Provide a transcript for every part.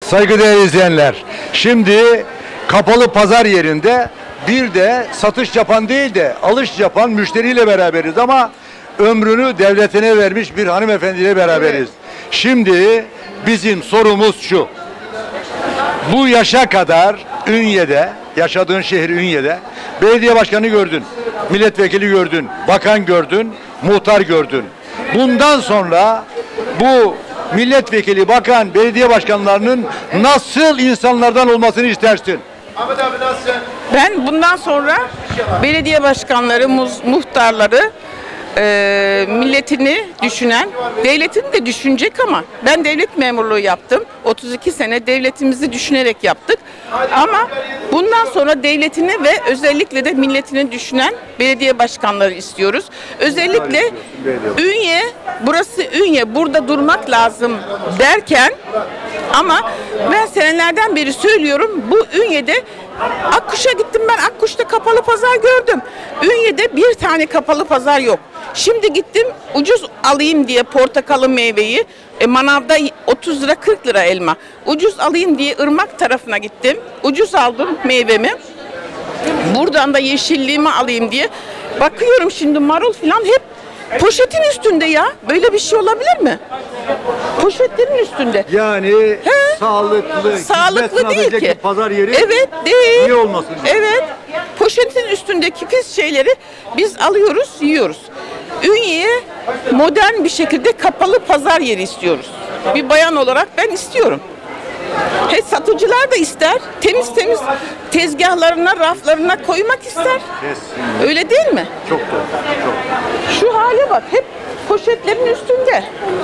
Saygıdeğer izleyenler, şimdi kapalı pazar yerinde bir de satış yapan değil de alış yapan müşteriyle beraberiz ama ömrünü devletine vermiş bir hanımefendiyle beraberiz. Şimdi bizim sorumuz şu: bu yaşa kadar Ünye'de, yaşadığın şehir Ünye'de belediye başkanı gördün, milletvekili gördün, bakan gördün, muhtar gördün. Bundan sonra bu milletvekili, bakan, belediye başkanlarının nasıl insanlardan olmasını istersin? Ahmet abi nasılsın? Ben bundan sonra belediye başkanları, muhtarları, milletini düşünen, devletini de düşünecek ama ben devlet memurluğu yaptım. 32 sene devletimizi düşünerek yaptık. Ama bundan sonra devletini ve özellikle de milletini düşünen belediye başkanları istiyoruz. Özellikle Ünye, burası Ünye, burada durmak lazım derken ama ben senelerden beri söylüyorum, bu Ünye'de Akkuş'a gittim, ben Akkuş'ta kapalı pazar gördüm. Ünye'de bir tane kapalı pazar yok. Şimdi gittim ucuz alayım diye portakalı meyveyi, manavda 30 lira 40 lira elma. Ucuz alayım diye Irmak tarafına gittim. Ucuz aldım meyvemi. Buradan da yeşilliğimi alayım diye. Bakıyorum şimdi marul falan hep poşetin üstünde ya. Böyle bir şey olabilir mi? Poşetlerin üstünde. Yani sağlıklı Değil ki. pazar yeri. Evet, değil. Niye olmasın? Evet. Poşetin üstündeki pis şeyleri biz alıyoruz, yiyoruz. Ünye'ye modern bir şekilde kapalı pazar yeri istiyoruz. Bir bayan olarak ben istiyorum. Satıcılar da ister. Temiz temiz tezgahlarına, raflarına koymak ister. Kesinlikle. Öyle değil mi? Çok doğru. Çok. Şu hale bak. Hep poşetlerin üstünde.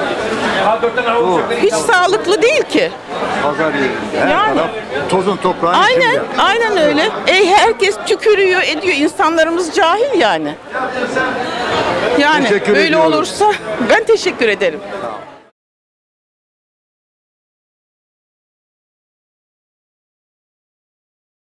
Hiç sağlıklı değil ki. Pazar yerinde. Her Yani. taraf tozun toprağın Aynen, içinde. aynen öyle. Herkes tükürüyor, ediyor. İnsanlarımız cahil yani. Yani Teşekkür böyle ediyorum. olursa ben teşekkür ederim.